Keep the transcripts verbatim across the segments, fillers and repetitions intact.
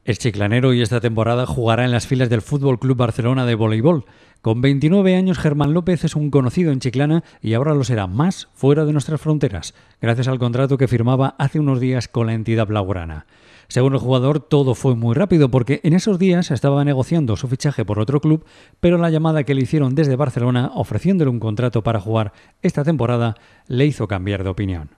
El chiclanero y esta temporada jugará en las filas del Fútbol Club Barcelona de voleibol. Con veintinueve años, Germán López es un conocido en Chiclana y ahora lo será más fuera de nuestras fronteras, gracias al contrato que firmaba hace unos días con la entidad blaugrana. Según el jugador, todo fue muy rápido porque en esos días estaba negociando su fichaje por otro club, pero la llamada que le hicieron desde Barcelona ofreciéndole un contrato para jugar esta temporada le hizo cambiar de opinión.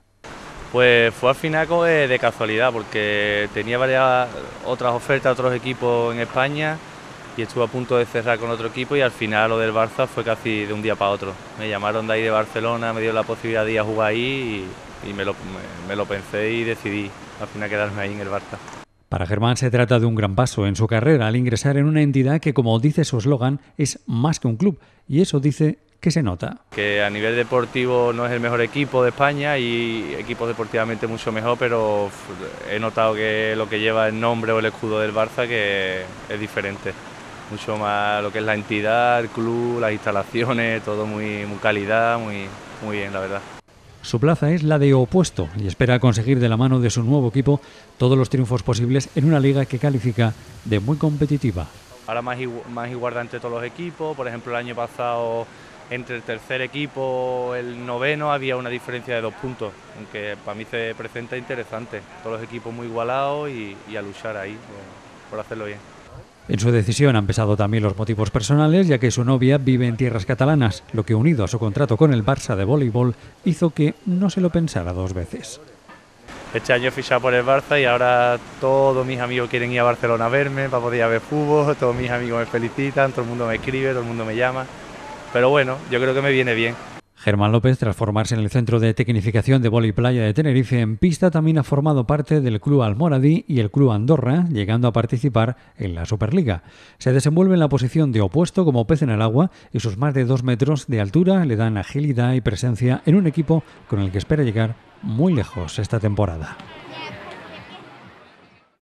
Pues fue al final de casualidad porque tenía varias otras ofertas, otros equipos en España y estuve a punto de cerrar con otro equipo y al final lo del Barça fue casi de un día para otro. Me llamaron de ahí de Barcelona, me dio la posibilidad de ir a jugar ahí y, y me, lo, me, me lo pensé y decidí al final quedarme ahí en el Barça. Para Germán se trata de un gran paso en su carrera al ingresar en una entidad que, como dice su eslogan, es más que un club, y eso dice que se nota. Que a nivel deportivo no es el mejor equipo de España y equipos deportivamente mucho mejor, pero he notado que lo que lleva el nombre o el escudo del Barça que es diferente. Mucho más lo que es la entidad, el club, las instalaciones, todo muy, muy calidad, muy, muy bien, la verdad. Su plaza es la de opuesto y espera conseguir de la mano de su nuevo equipo todos los triunfos posibles en una liga que califica de muy competitiva. Ahora más, igu más igualdad entre todos los equipos, por ejemplo el año pasado entre el tercer equipo y el noveno había una diferencia de dos puntos, aunque para mí se presenta interesante, todos los equipos muy igualados y, y a luchar ahí por, por hacerlo bien. En su decisión han pesado también los motivos personales, ya que su novia vive en tierras catalanas, lo que unido a su contrato con el Barça de voleibol hizo que no se lo pensara dos veces. Este año he fichado por el Barça y ahora todos mis amigos quieren ir a Barcelona a verme para poder ir a ver fútbol, todos mis amigos me felicitan, todo el mundo me escribe, todo el mundo me llama, pero bueno, yo creo que me viene bien. Germán López, tras formarse en el Centro de Tecnificación de Vóley Playa de Tenerife en pista, también ha formado parte del Club Almoradí y el Club Andorra, llegando a participar en la Superliga. Se desenvuelve en la posición de opuesto como pez en el agua y sus más de dos metros de altura le dan agilidad y presencia en un equipo con el que espera llegar muy lejos esta temporada.